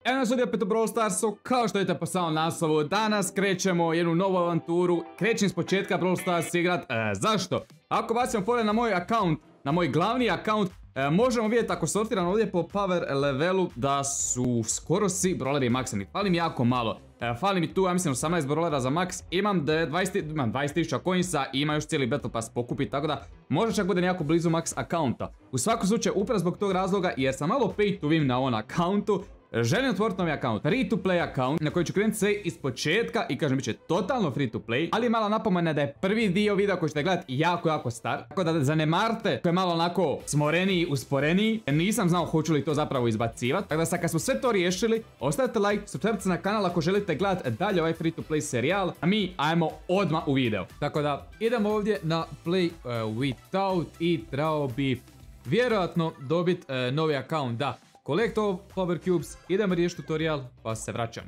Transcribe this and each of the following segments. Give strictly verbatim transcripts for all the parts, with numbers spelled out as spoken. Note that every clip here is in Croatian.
Evo nas ovdje opet u Brawl Starsu, kao što vidite po samom naslovu, danas krećemo jednu novu avanturu, krećem s početka Brawl Stars igrat, e, zašto? Ako bacimo pogled na moj account, na moj glavni account, e, možemo vidjeti ako sortiram ovdje po power levelu da su skoro svi brawleri maksani, fali mi jako malo. E, fali mi tu, ja mislim, osamnaest brawlera za max, imam dvadeset tisuća coinsa i ima još cijeli battle pass pokupiti, tako da možda čak bude jako blizu max accounta. U svakom slučaju, upravo zbog tog razloga, jer sam malo pay to win na on accountu, želim otvoriti novi account, free to play account, na koji ću krenuti sve iz početka i kažem bit će totalno free to play, ali mala napomena da je prvi dio videa koji ćete gledati jako jako star, tako da zanemarite koji je malo onako smoreniji, usporeniji, nisam znao hoću li to zapravo izbacivati, tako da sad kad smo sve to riješili, ostavite like, subscribe se na kanal ako želite gledati dalje ovaj free to play serijal, a mi ajmo odmah u video. Tako da idemo ovdje na play uh, without i trebao bi vjerojatno dobiti uh, novi account, da. Collect all power cubes, idemo riješiti tutorial, pa se vraćamo.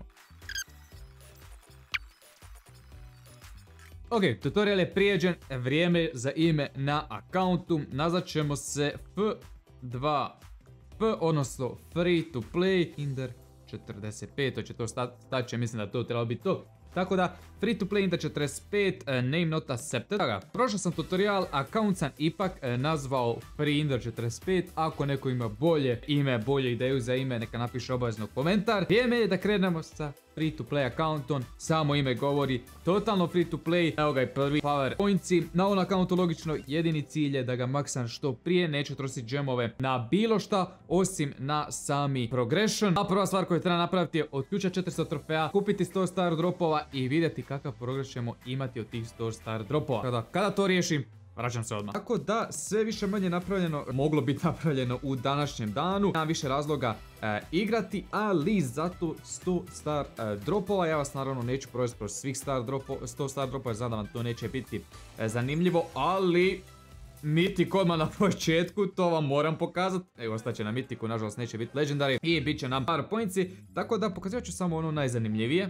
Ok, tutorial je prijeđen, vrijeme za ime na accountu, nazvat ćemo se F dva P, odnosno free to play, Inder četrdeset pet, to će to stati će, mislim da to trebalo biti to. Tako da, free to play Inder četrdeset pet, uh, name not accepted. Tako, prošao sam tutorial, account sam ipak uh, nazvao free Inder četrdeset pet. Ako neko ima bolje ime, bolje ideju za ime, neka napiše obavezno komentar. Vrijeme je da krenemo sa free to play accountom, samo ime govori, totalno free to play. Evo ga i prvi power pointsi. Na ovom accountu logično jedini cilj je da ga maksam što prije, neću trositi džemove na bilo šta, osim na sami progression. A prva stvar koju treba napraviti je otključati četiristo trofeja, kupiti sto star dropova i vidjeti kakav progres ćemo imati od tih sto star dropova. Kada, kada to riješim, vraćam se odmah. Tako da sve više manje napravljeno, moglo biti napravljeno u današnjem danu. Nema više razloga e, igrati, ali zato sto star e, dropova. Ja vas naravno neću provesti kroz svih star dropova, sto star dropova, jer znam da vam to neće biti e, zanimljivo, ali Mythic odmah na početku, to vam moram pokazati. Evo, ostaće na Mythicu, nažalost neće biti legendary i bit će nam par pointsi, tako da pokazivat ću samo ono najzanimljivije.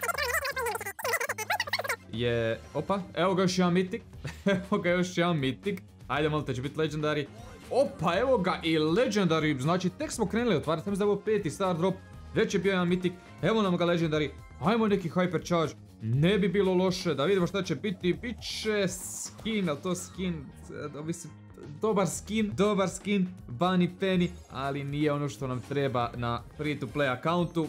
Je, opa, evo ga još jedan Mythic, evo ga još jedan Mythic, ajde malo te će biti legendary, opa evo ga i legendary, znači tek smo krenuli otvarati, mislim da je ovo peti star drop, već je bio jedan Mythic, evo nam ga legendary, ajmo neki hypercharge, ne bi bilo loše, da vidimo šta će biti, bit će skin, ali to skin, dobar skin, dobar skin, Bunny Penny, ali nije ono što nam treba na free to play accountu.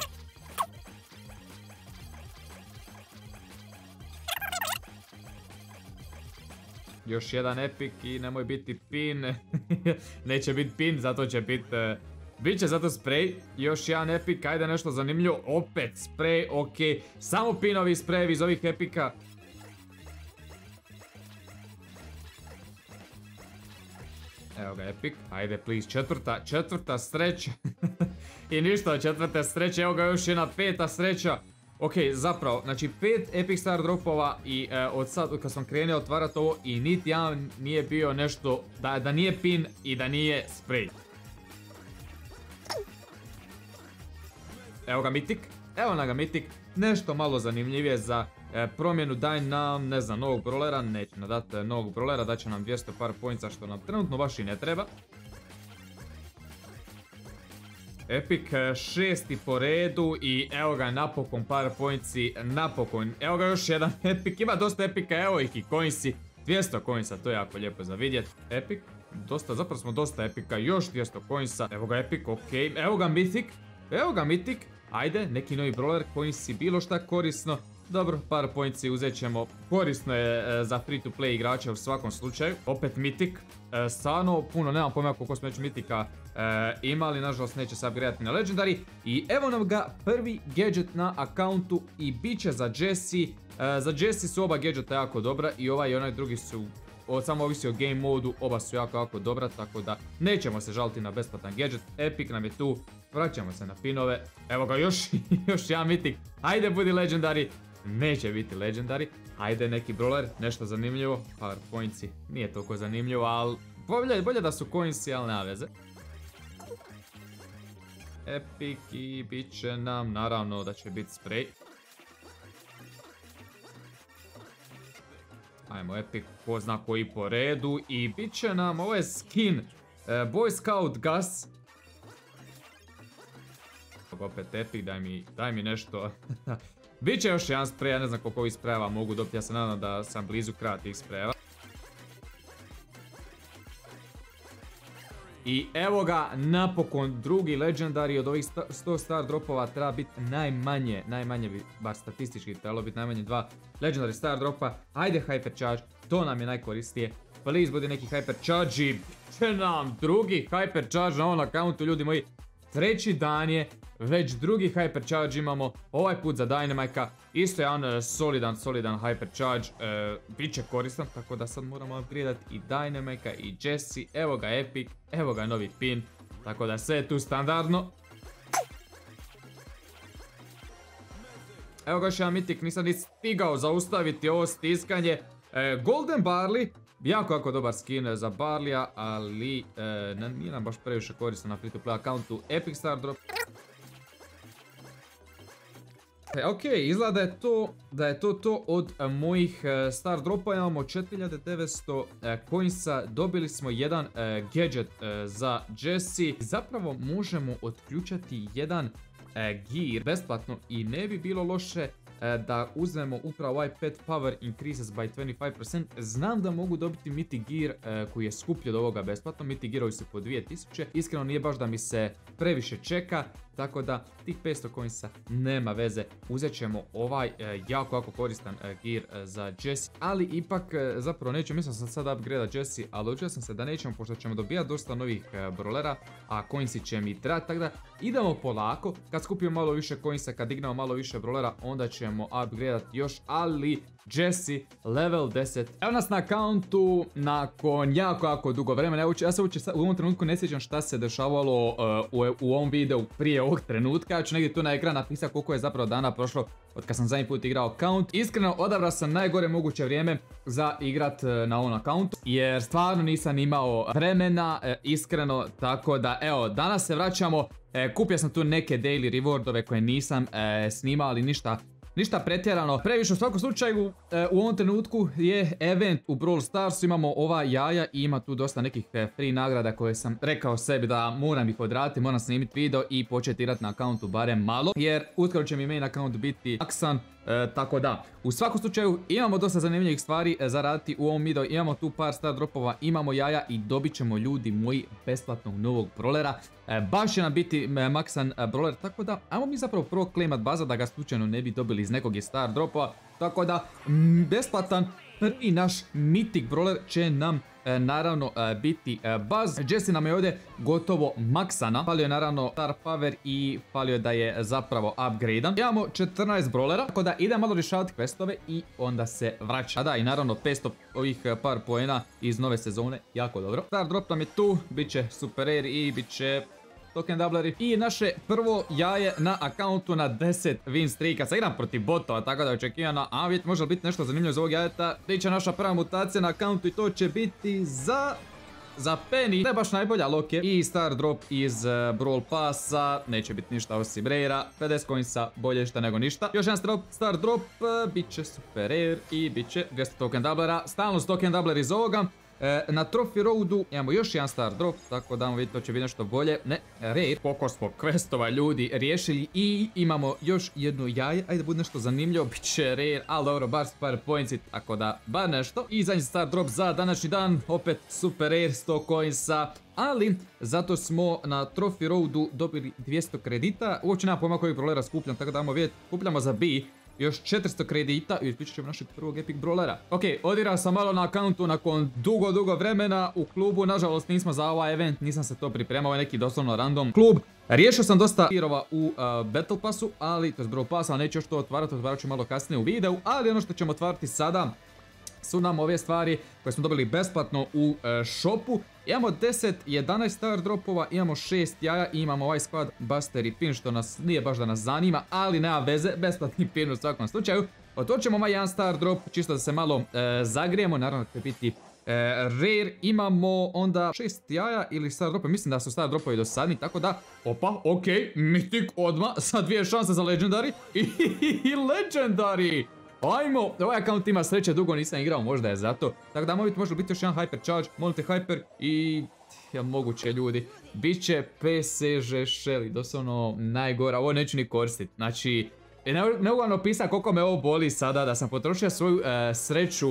Još jedan epic i nemoj biti pin, neće biti pin, zato će biti, uh, bit će zato spray, još jedan epic, ajde nešto zanimljivo, opet spray, ok, samo pinovi sprayevi iz ovih epika. Evo ga epic, ajde please, četvrta, četvrta sreća, i ništa od četvrte sreće, evo ga još jedna peta sreća. Ok, zapravo, znači pet epic star dropova i e, od sad kad sam krenuo otvarati ovo i niti jedan nije bio nešto, da, da nije pin i da nije spray. Evo ga Mythic, evo na ga Mythic, nešto malo zanimljivije za e, promjenu, daj nam, ne znam, novog brawlera, neće nam dati novog brawlera, daće nam dvjesto par pointsa što nam trenutno baš i ne treba. Epic šesti po redu i evo ga napokon par pointsi, napokon, evo ga još jedan epic, ima dosta epika, evo ih i coinsi, dvjesto coinsa, to je jako lijepo za vidjet. Epic, dosta, zapravo smo dosta epika, još dvjesto coinsa, evo ga epic, ok, evo ga Mythic, evo ga Mythic, ajde, neki novi brawler, coinsi, bilo šta korisno. Dobro, par pointsi uzet ćemo, korisno je e, za free to play igrača u svakom slučaju. Opet Mythic, e, stvarno puno, nemam pojma koliko smo već Mythica e, imali, nažalost neće se upgradeati na legendary. I evo nam ga prvi gadget na accountu i bit će za Jessie. E, za Jessie su oba gadgeta jako dobra i ovaj i onaj drugi su, o, samo ovisi o game modu, oba su jako jako dobra, tako da nećemo se žaliti na besplatan gadget. Epic nam je tu, vraćamo se na pinove, evo ga još, još jedan Mythic, ajde budi legendary. Neće biti legendary, ajde neki brawler, nešto zanimljivo, power pointsi, nije toliko zanimljivo, ali bolje, bolje da su coinsi, ali nema veze. Epic i bit će nam, naravno da će biti spray. Ajmo epic, ko zna koji po redu i bit će nam, ovo je skin, uh, Boy Scout Gus. Evo opet epic, daj mi, daj mi nešto. Biće još jedan sprej, ja ne znam koliko ovih sprejeva mogu dobiti, ja se nadam da sam blizu kraja tih sprejeva. I evo ga, napokon drugi legendary od ovih sto star dropova treba biti najmanje, najmanje bi, bar statistički trebalo biti najmanje dva legendary star dropa. Ajde hypercharge, to nam je najkoristije. Please budi neki hypercharge, će nam drugi hypercharge na ovom accountu, ljudi moji. Treći dan je, već drugi hypercharge imamo, ovaj put za Dynamika, isto jedan solidan, solidan hypercharge, e, bit će koristan, tako da sad moramo upgradeati i Dynamika i Jesse, evo ga epic, evo ga novi pin, tako da sve je tu standardno. Evo ga još jedan mitik, nisam ni stigao zaustaviti ovo stiskanje, e, Golden Barley. Jako, jako dobar skin za Barleya, ali e, nije nam baš previše koristan na free to play accountu. Epic Star Drop. E, ok, izgleda da je to, da je to to od e, mojih e, Star Dropa. Imamo četiri hiljade devetsto e, coinsa, dobili smo jedan e, gadget e, za Jesse. Zapravo možemo otključati jedan e, gear besplatno i ne bi bilo loše da uzmemo upravo ovaj pet power increases by dvadeset pet posto. Znam da mogu dobiti Mythic gear uh, koji je skuplji od ovoga besplatno. Mythic gearovi su po dvije tisuće. Iskreno nije baš da mi se previše čeka. Tako da tih petsto coinsa nema veze. Uzet ćemo ovaj uh, jako jako koristan uh, gear uh, za Jesse. Ali ipak uh, zapravo neću, mislim sam sad upgrade Jesse, ali odlučio sam se da nećemo pošto ćemo dobijati dosta novih uh, brawlera, a coinsi će mi trati. Tako da idemo polako. Kad skupimo malo više coinsa, kad dignemo malo više brawlera, onda ćemo upgradeat još, ali Jesse level deset. Evo nas na accountu nakon jako jako dugo vremena. Ja se uopće u ovom trenutku ne sjećam šta se dešavalo uh, u, u ovom videu prije ovog trenutka. Ja ću negdje tu na ekran napisati koliko je zapravo dana prošlo od kad sam zadnji put igrao account. Iskreno odabrao sam najgore moguće vrijeme za igrat uh, na ovom accountu, jer stvarno nisam imao vremena, uh, iskreno, tako da evo, danas se vraćamo. E, kupio sam tu neke daily rewardove koje nisam e, snimao, ali ništa, ništa pretjerano. Previše u svakom slučaju, e, u ovom trenutku je event u Brawl Starsu, imamo ova jaja i ima tu dosta nekih e, free nagrada koje sam rekao sebi da moram ih odraditi, moram snimiti video i početi igrati na accountu barem malo, jer uskoro će mi main account biti maksan. E, tako da, u svakom slučaju imamo dosta zanimljivih stvari e, za raditi u ovom videu, imamo tu par star dropova, imamo jaja i dobit ćemo, ljudi moji, besplatnog novog brawlera. E, baš će nam biti e, maksan e, brawler, tako da ajmo mi zapravo prvo claimat baza da ga slučajno ne bi dobili iz nekog iz star dropova. Tako da, m, besplatan prvi naš mythic brawler će nam e, naravno e, biti e, Buzz. Jesse nam je ovdje gotovo maksana. Falio je naravno star power i falio je da je zapravo upgradean. Imamo četrnaest brawlera, tako da idem malo rješavati questove i onda se vraća. A da, i naravno petsto ovih par poena iz nove sezone, jako dobro. Star drop nam je tu, bit će super rare i bit će token doubleri. I naše prvo jaje na accountu na deset win streaka. Sad igram protiv botova, tako da je očekivano. A vidite, može li biti nešto zanimljivo iz ovog jajeta? Biće naša prva mutacija na accountu i to će biti za... za Penny. Ne baš najbolja loke. I star drop iz uh, Brawl Passa. Neće biti ništa osim rare-a. pedeset coinsa, bolje šta nego ništa. Još jedan star, star drop. Uh, Biće super rare i bit će dvjesto token doublera. Stalno token doubler iz ovoga. E, na Trophy Roadu imamo još jedan star drop, tako da vidite, to će biti nešto bolje. Ne, rare. Koliko smo questova, ljudi, riješili i imamo još jedno jaje. Ajde, bude nešto zanimljivo, bit će rare, ali dobro, bar super pointsi, tako da bar nešto. I zadnji star drop za današnji dan, opet super rare, sto coinsa. Ali, zato smo na Trophy Roadu dobili dvjesto kredita. Uopće nema pojma kojeg brawlera skupljam, tako da ajmo vidjeti, kupljamo za B. Još četiristo kredita i ispričat ćemo našeg prvog epic brawlera. Ok, odigrao sam malo na accountu nakon dugo, dugo vremena u klubu. Nažalost nismo za ovaj event, nisam se to pripremao, je neki doslovno random klub. Riješio sam dosta tirova u uh, Battle Passu, ali, to je Brawl Pass, ali neću još to otvarati, otvarat ću malo kasnije u videu. Ali ono što ćemo otvarati sada su nam ove stvari koje smo dobili besplatno u uh, shopu. Imamo deset, jedanaest star dropova, imamo šest jaja i imamo ovaj squad buster i pin što nas nije baš da nas zanima, ali nema veze, besplatni pin u svakom slučaju. Otočemo ovaj jedan star drop, čisto da se malo e, zagrijemo, naravno da će biti e, rare. Imamo onda šest jaja ili star dropa, mislim da su star dropovi dosadni, tako da, opa, ok, mythic odmah, sa dvije šanse za legendary i, i legendary. Ajmo, ovaj account ima sreće, dugo nisam igrao, možda je zato. Tako da može biti još jedan hypercharge, molite hyper i je moguće ljudi. Biće P S G Shelly, doslovno najgora, ovo neću ni koristiti. Znači, ne, ne mogu vam opisati koliko me ovo boli sada da sam potrošio svoju uh, sreću. Uh,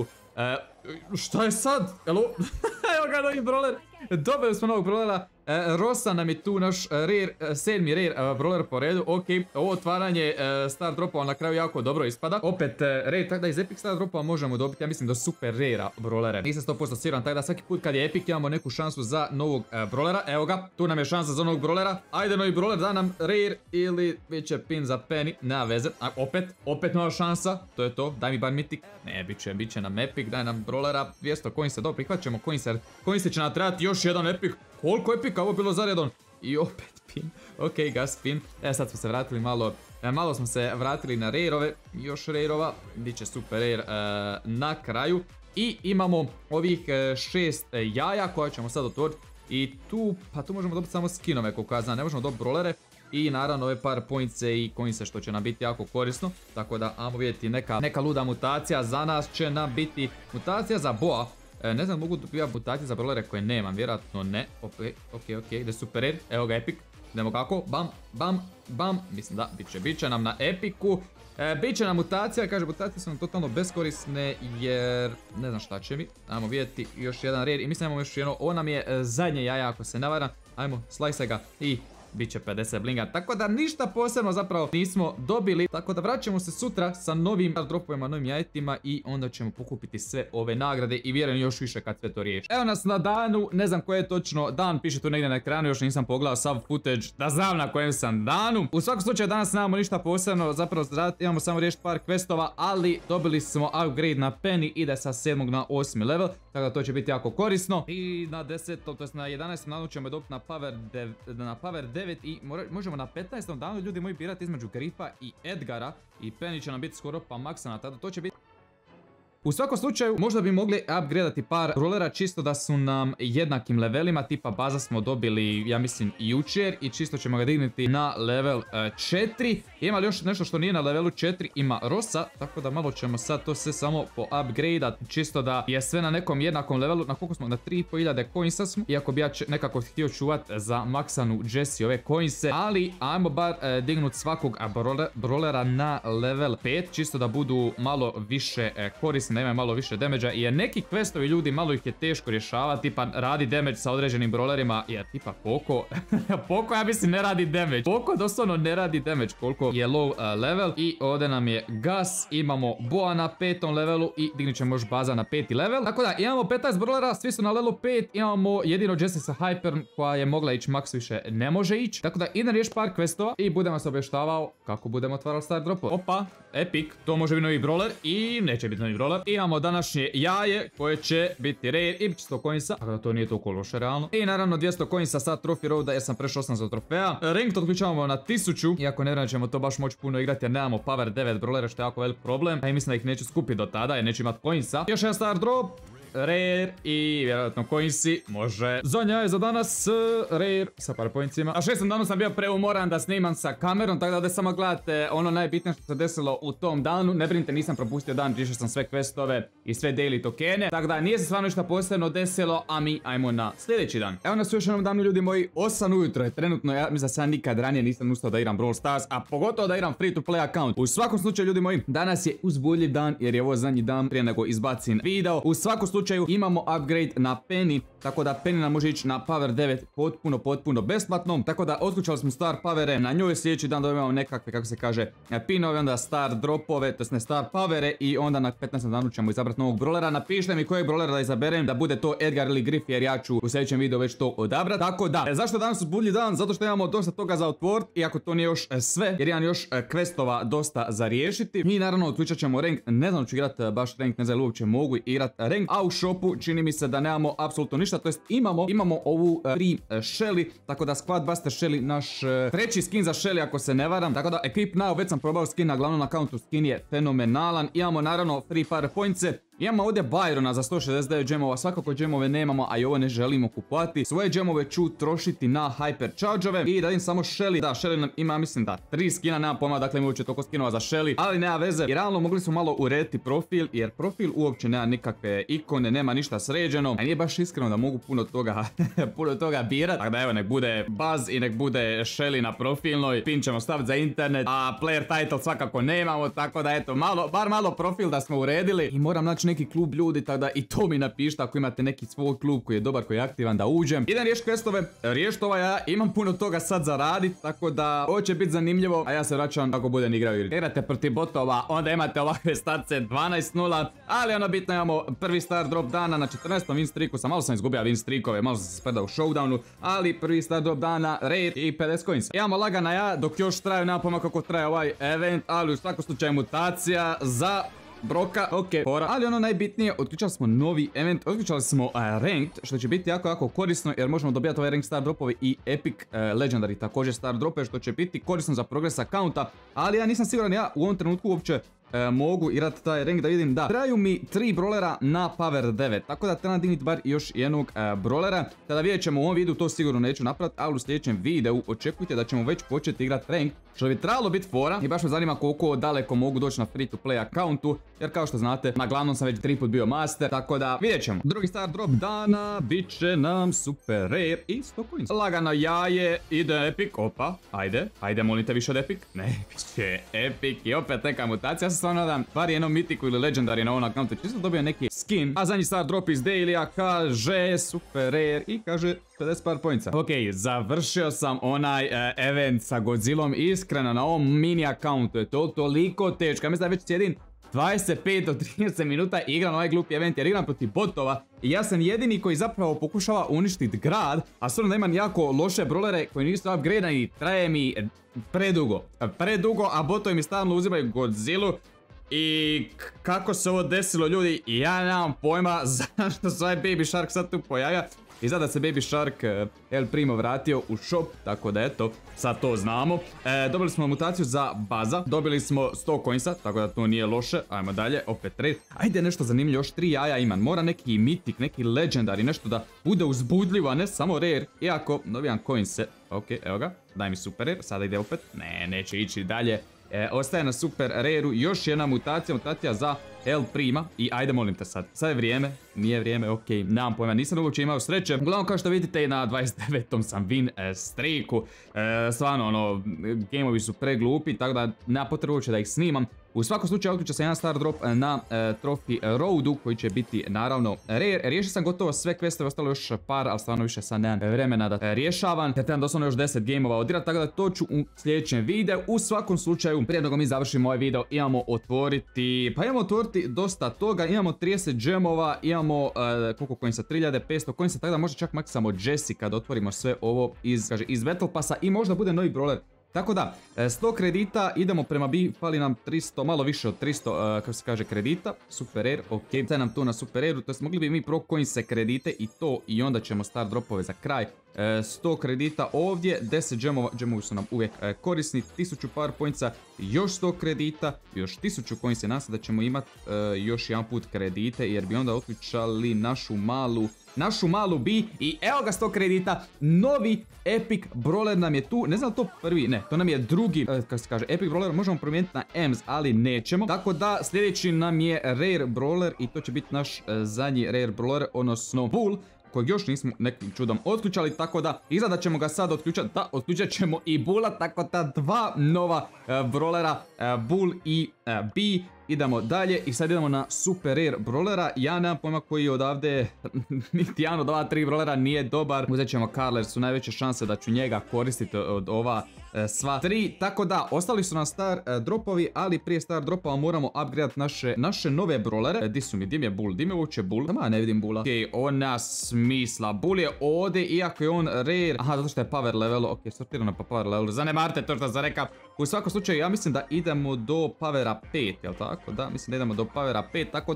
šta je sad? Evo, evo ga novi brawler. Dobili smo novog brawlera. Uh, Rosa nam je tu naš uh, rare, uh, sedmi rare uh, brawler po redu. Ok, ovo otvaranje uh, star dropova na kraju jako dobro ispada. Opet uh, rare, tako da iz epic star dropova možemo dobiti, ja mislim, do super rare brawlere. Nisam sto posto siguran, tako da svaki put kad je epic imamo neku šansu za novog uh, brawlera. Evo ga, tu nam je šansa za novog brawlera. Ajde novi brawler, da nam rare ili bit će pin za penny, nema veze. A, opet, opet nova šansa, to je to, daj mi bar mythic. Ne, bit će, bit će nam epic, daj nam brawlera, dvjesto coinsa, dobro, prihvaćamo coinsa, coinsa će nam trebati još jedan epic. Koliko epika, ovo je bilo zaredon. I opet pin. Ok, gas pin. E, sad smo se vratili malo, e, malo smo se vratili na rareove. Još rareova, bit će super rare e, na kraju. I imamo ovih e, šest e, jaja koja ćemo sad otvoriti. I tu, pa tu možemo dobiti samo skinove, koliko ja znam, ne možemo dobiti brawlere. I naravno ove par pointse i coinse što će nam biti jako korisno. Tako da, ajmo vidjeti, neka, neka luda mutacija za nas će nam biti mutacija za boa. E, ne znam, mogu dobijati mutacije za brawlere koje nemam, vjerojatno ne. Ok, ok, ok, ide super rare, evo ga epic. Idemo kako, bam, bam, bam, mislim da, bit će, bit će nam na epiku. E, bit će nam mutacija, kaže mutacije su nam totalno beskorisne jer ne znam šta će mi. Ajmo vidjeti još jedan rare i mislim da imamo još jedno, ovo nam je e, zadnje jaja ako se ne varam. Ajmo, slice ga i bit će pedeset blinga, tako da ništa posebno zapravo nismo dobili. Tako da vraćamo se sutra sa novim dropovima, novim jajetima i onda ćemo pokupiti sve ove nagrade i vjerujem još više kad sve to riješi. Evo nas na danu, ne znam koji je točno dan, piše tu negdje na ekranu, još nisam pogledao sav footage da znam na kojem sam danu. U svakom slučaju danas nemamo ništa posebno, zapravo imamo samo riješiti par questova, ali dobili smo upgrade na penny, ide sa sedmog na osmi level, tako da to će biti jako korisno. I na desetom, to jest na jedanaestom danu ćemo dobiti na power, dev, na power devet i možemo na petnaestom danu ljudi moji birati između Grifa i Edgara i penny će nam biti skoro pa maksana, tada to će biti. U svakom slučaju možda bi mogli upgradeati par brawlera čisto da su nam jednakim levelima, tipa baza smo dobili ja mislim jučer i čisto ćemo ga dignuti na level četiri. Ima li još nešto što nije na levelu četiri, ima Rosa, tako da malo ćemo sad to sve samo po upgradeat čisto da je sve na nekom jednakom levelu. Na koliko smo? Na tri i pol hiljade coinsa smo, iako bi ja nekako htio čuvat za maksanu Jessie ove coinse, ali ajmo bar e, dignut svakog brawlera na level pet čisto da budu malo više e, korisni, da imaju malo više damage-a, jer neki questovi ljudi malo ih je teško rješavati, tipa radi damage sa određenim brawlerima, jer tipa Poco, Poco ja mislim ne radi damage, Poco doslovno ne radi damage koliko je low uh, level. I ovdje nam je Gas, imamo Boa na petom levelu i dignut ćemo još baza na peti level, tako da imamo petnaest brawlera, svi su na levelu pet, imamo jedino Jessie sa Hyper koja je mogla ići max, više ne može ići, tako da idem riješiti par questova i budem vas obještavao kako budemo otvarali star dropove. Opa, epic, to može biti novi brawler i neće biti novi brawler. Imamo današnje jaje koje će biti rare i sto coinsa, tako da to nije toliko loše realno. I naravno dvjesto coinsa sa Trophy Roada jer sam prešao osamsto trofeja. Ranked otključavamo na tisuću, iako ne vjerujem ćemo to baš moći puno igrati jer nemamo power devet brawlera što je jako velik problem. A i mislim da ih neću skupiti do tada jer neću imati coinsa. Još jedan star drop. Rare i vjerojatno coinsi, može. Zadnja je za danas rare sa par pointsima. A šestom danu sam bio preumoran da snimam sa kamerom, tako da ovdje samo gledate ono najbitnije što se desilo u tom danu. Ne brinite, nisam propustio dan, riješio sam sve questove i sve daily tokene, tako da nije se stvarno ništa posebno desilo, a mi ajmo na sljedeći dan. Evo nas u još jednom danu ljudi moji, osam ujutro je trenutno, ja mislim da sam nikad ranije nisam ustao da igram Brawl Stars, a pogotovo da igram free to play account. U svakom slučaju ljudi moji, danas je uzbudljiv dan jer je ovo zadnji dan prije nego izbacim video. U svakom slučaju imamo upgrade na penny, tako da penny nam može ići na power devet potpuno, potpuno besplatno. Tako da otključali smo star powere, na njoj sljedeći dan dobivamo nekakve, kako se kaže, pinove, onda star dropove, to ne star powere i onda na petnaestom danu ćemo izabrati novog brawlera. Napišite mi kojeg brawlera da izaberem, da bude to Edgar ili Griff jer ja ću u sljedećem videu već to odabrati. Tako da, zašto danas uzbudljiv dan? Zato što imamo dosta toga za otvoriti, iako to nije još sve, jer imam još questova dosta za riješiti. I naravno otključat ćemo rank, ne znam ću igrati baš rank, ne znam uopće mogu igrati rank, a u shopu čini mi se da nemamo apsolutno ništa, to jest imamo, imamo ovu uh, free uh, Shelly, tako da Squad Buster Shelly, naš uh, treći skin za Shelly ako se ne varam, tako da Equip Now, već sam probao skin na glavnom accountu, skin je fenomenalan, imamo naravno free power pointse, Imamo ovdje Byrona za sto šezdeset devet džemova, svakako džemove nemamo, a i ovo ne želimo kupovati. Svoje džemove ću trošiti na hypercharge-ove i da im samo Shelly, da Shelly nam ima mislim da tri skina, nema pojma, dakle ima uopće toliko skinova za Shelly, ali nema veze. I realno mogli smo malo urediti profil, jer profil uopće nema nikakve ikone, nema ništa sređeno, a nije baš iskreno da mogu puno toga, puno toga birat. Tako da evo, nek bude Buzz i nek bude Shelly na profilnoj, pin ćemo staviti za internet, a player title svakako nemamo, tako da eto, malo, bar malo profil da smo uredili. I moram naći neki klub ljudi, tako da i to mi napišite ako imate neki svoj klub koji je dobar, koji je aktivan, da uđem. Idem riješiti questove, riješiti ovaj, ja imam puno toga sad za radit, tako da ovo će biti zanimljivo, a ja se vraćam kako budem igrao. Igrate protiv botova, onda imate ovakve starce dvanaest nula, ali ono bitno, imamo prvi star drop dana na četrnaestom win streaku, sam malo sam izgubio win streakove, malo sam se spredao u showdownu, ali prvi star drop dana, rare i pedeset coinsa. Imamo lagana ja, dok još traju, nema pojma kako traje ovaj event, ali u svakom slučaju mutacija za Broka, ok, fora. Ali ono najbitnije, otključali smo novi event, otključali smo uh, ranked, što će biti jako, jako korisno, jer možemo dobijati ovaj rank star dropove i epic uh, legendary također star dropove, što će biti korisno za progres accounta, ali ja nisam siguran, ja u ovom trenutku uopće E, mogu igrati taj rank, da vidim da traju mi tri brolera na power devet, tako da trebam digniti bar još jednog e, brolera. Tada vidjet ćemo u ovom videu, to sigurno neću napraviti, ali u sljedećem videu očekujte da ćemo već početi igrati rank, što bi trebalo biti fora. I baš me zanima koliko daleko mogu doći na free to play accountu, jer kao što znate, na glavnom sam već tri put bio master, tako da vidjet ćemo. Drugi star drop dana bit će nam super rare i sto coins. Lagano jaje, ide epic, opa, ajde, ajde, molite više od epic, ne, bit će epic i opet neka mutacija. Stvarno nadam, bar jednom mitiku ili legendary na ovom accountu, čisto dobio neki skin, a zadnji star drop iz dailya kaže super rare i kaže pedeset par pointsa. Ok, završio sam onaj uh, event sa Godzillom, iskreno na ovom mini accountu je to toliko teško, mislim da već sjedim dvadeset pet do trideset minuta igram ovaj glupi event, jer igram protiv botova i ja sam jedini koji zapravo pokušava uništiti grad, a stvarno da imam jako loše brolere koji nisu upgradeani i traje mi predugo, predugo, a botovi mi stalno uzimaju Godzillu. I kako se ovo desilo, ljudi, ja nemam pojma zašto se ovaj Baby Shark sad tu pojavio. I sada se Baby Shark uh, El Primo vratio u shop, tako da eto, sad to znamo. E, dobili smo mutaciju za Baza, dobili smo sto coinsa, tako da to nije loše. Ajmo dalje, opet trade. Ajde nešto zanimljivo, još tri jaja imam. Mora neki mythic, neki legendary, nešto da bude uzbudljivo, a ne samo rare. Iako dobijam coinse, ok, evo ga, daj mi super rare, sada ide opet. Ne, neće ići dalje. E, ostaje na super rareu još jedna mutacija, mutacija za El Prima. I ajde molim te sad, sad je vrijeme, nije vrijeme, ok, nemam pojma, nisam uopće imao sreće. Uglavnom kao što vidite i na dvadeset devetom sam win e, streaku, e, stvarno ono, gameovi su preglupi, tako da nema potrebu uopće da ih snimam. U svakom slučaju otključio sam jedan star drop na e, Trophy Roadu koji će biti naravno rare. Riješio sam gotovo sve questove, ostalo još par, ali stvarno više sad nemam vremena da e, rješavam. Te trebam doslovno još deset gameova odirati, tako da to ću u sljedećem videu. U svakom slučaju, prije nego mi završimo ovaj video, imamo otvoriti, pa imamo otvoriti dosta toga. Imamo trideset džemova, imamo e, koliko coinsa, tri hiljade petsto coinsa, tako da možda čak maks samo Jessica da otvorimo sve ovo iz, kaže, iz Battle Passa i možda bude novi brawler. Tako da, sto kredita, idemo prema B, fali nam tristo, malo više od tristo, uh, kako se kaže, kredita, super rare, ok, sad nam tu na super rareu, to jest mogli bi mi pro coinse kredite i to, i onda ćemo star dropove za kraj. Uh, sto kredita ovdje, deset džemova, džemovi su nam uvijek uh, korisni, tisuću power pointsa, još sto kredita, još tisuću coinsa, nas da ćemo imati uh, još jedan put kredite, jer bi onda otključali našu malu našu malu B i evo ga sto kredita, novi epic brawler nam je tu, ne znam to prvi, ne, to nam je drugi, eh, kako se kaže, epic brawler, možemo promijeniti na Ems, ali nećemo, tako da sljedeći nam je rare brawler i to će biti naš eh, zadnji rare brawler, odnosno Bull, kojeg još nismo nekim čudom otključali, tako da izgleda ćemo ga sad otključati, da, otključat ćemo i Bulla, tako da dva nova uh, brawlera, uh, Bull i uh, B. Idemo dalje i sad idemo na super rare brawlera, ja nemam pojma koji odavde, niti jedan od ova tri brawlera nije dobar, uzet ćemo Karla jer su najveće šanse da ću njega koristiti od ova e, sva tri, tako da ostali su nam star e, dropovi, ali prije star dropova moramo upgradeati naše, naše nove brawlere. E, di su mi, di mi je Bull, di mi je uopće Bull, ma ne vidim Bulla. Ok, ona smisla, Bull je ovdje iako je on rare, aha zato što je power levelu, ok, sortirano po power levelu, zanemarite to što sam rekao. U svakom slučaju ja mislim da idemo do powera pet, jel tako? Da, mislim da idemo do powera pet, tako da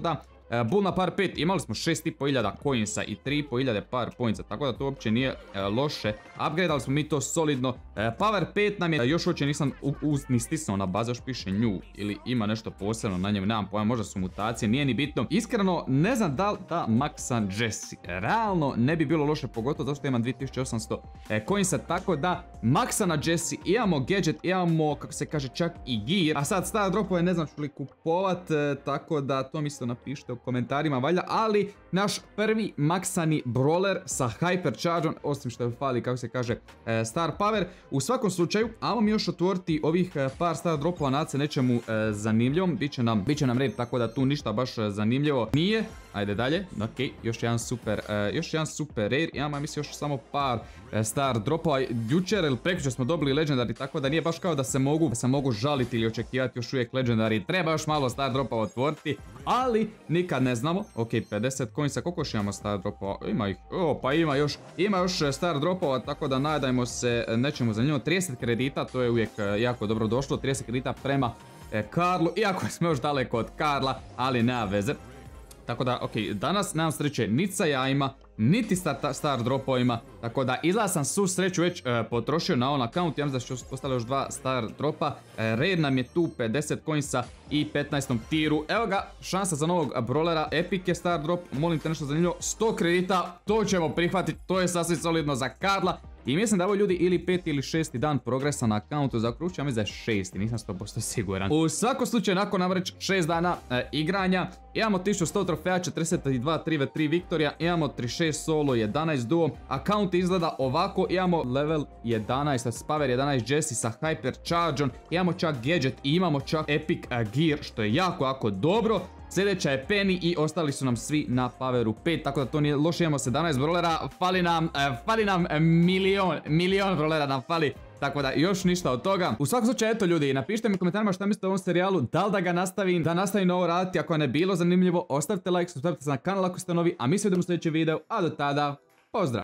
E, Bull na par pet, imali smo šest i pol hiljada coinsa i tri i pol hiljade par pointsa, tako da to uopće nije e, loše. Upgradeali smo mi to solidno. E, Power pet nam je, još uopće nisam u, u, ni stisnuo na bazu, još piše new ili ima nešto posebno na njemu, nemam pojma, možda su mutacije, nije ni bitno. Iskreno, ne znam da li ta Maxan Jesse, realno ne bi bilo loše, pogotovo zato što imam dvije tisuće osamsto e, coinsa, tako da Maxana Jesse, imamo gadget, imamo, kako se kaže, čak i gear, a sad star dropove ne znam ću li kupovat, e, tako da to mi isto napišite u komentarima valjda, ali naš prvi Maxani brawler sa hyperchargeom, osim što je fali, kako se kaže, e, star power. U svakom slučaju, ajmo mi još otvoriti ovih e, par star dropova, nad se nečemu e, zanimljivom, biće nam, biće nam red, tako da tu ništa baš e, zanimljivo nije. Ajde dalje, ok, još jedan super, uh, još jedan super rare, imamo mislim još samo par uh, star dropova, jučer ili prekjučer smo dobili legendary, tako da nije baš kao da se mogu, da se mogu žaliti ili očekivati još uvijek legendary, treba još malo star dropova otvoriti, ali nikad ne znamo. Ok, pedeset coinsa, koliko još imamo star dropova, ima ih, o pa ima još, ima još star dropova, tako da nadajmo se nečemu zanimljivo. Trideset kredita, to je uvijek uh, jako dobro došlo, trideset kredita prema uh, Karlu, iako smo još daleko od Karla, ali nema veze. Tako da, ok, danas nemam sreće niti sa jajima, niti sa star dropovima, tako da izgleda sam svu sreću već e, potrošio na on account, ja mislim da će ostale još dva star dropa, e, red nam je tu pedeset coinsa i petnaestom tiru, evo ga, šansa za novog brawlera, epic je star drop, molim te nešto zanimljivo, sto kredita, to ćemo prihvatiti, to je sasvim solidno za Karla. I mislim da ovo ljudi ili peti ili šesti dan progresa na accountu zakručujem, ja mislim da je šesti, nisam sto posto siguran. U svakom slučaju, nakon nam reći šest dana e, igranja, imamo tisuću sto trofeja, četrdeset dva tri ve tri viktorija, imamo trideset šest solo, jedanaest duo, account izgleda ovako, imamo level jedanaest, power jedanaest Jesse sa hyperchargeom, imamo čak gadget i imamo čak epic uh, gear, što je jako, jako dobro. Sljedeća je Penny i ostali su nam svi na poweru pet, tako da to nije loše, imamo sedanaest brawlera, fali nam, eh, fali nam eh, milion, milion brawlera nam fali, tako da još ništa od toga. U svakom slučaju, eto ljudi, napišite mi u komentarima šta mislite o ovom serijalu, da li da ga nastavim, da nastavim na ovo raditi, ako ne bilo zanimljivo, ostavite like, subscribe se na kanal ako ste novi, a mi se vidimo u sljedećem videu, a do tada, pozdrav!